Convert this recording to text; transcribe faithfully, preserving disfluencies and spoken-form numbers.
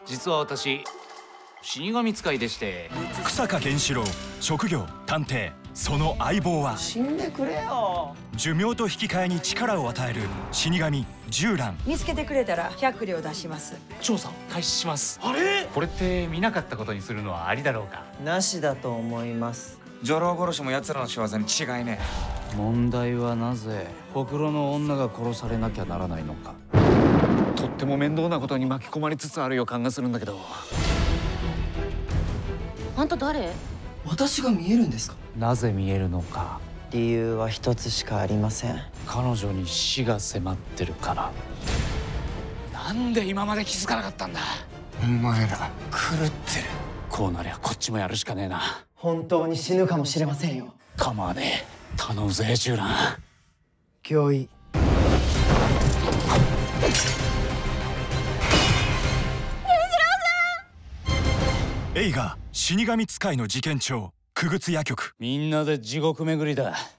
実は私死神使いでして。 草加源四郎、職業探偵。その相棒は死んでくれよ。 寿命と引き換えに力を与える死神十蘭。 見つけてくれたらひゃく両出します。 調査を開始します。 あれ、 これって見なかったことにするのはありだろうか。 なしだと思います。 女郎殺しも奴らの仕業に違いねえ。問題はなぜほくろの女が殺されなきゃならないのか。 とっても面倒なことに巻き込まれつつある予感がするんだけど。 あんた誰？ 私が見えるんですか？ なぜ見えるのか。 理由は一つしかありません。 彼女に死が迫ってるから。 なんで今まで気づかなかったんだ。 お前ら狂ってる。 こうなりゃこっちもやるしかねえな。 本当に死ぬかもしれませんよ。 構わねえ。頼むぜ十蘭。 御意。 映画「死神使いの事件帳」、久久津野曲。 みんなで地獄巡りだ。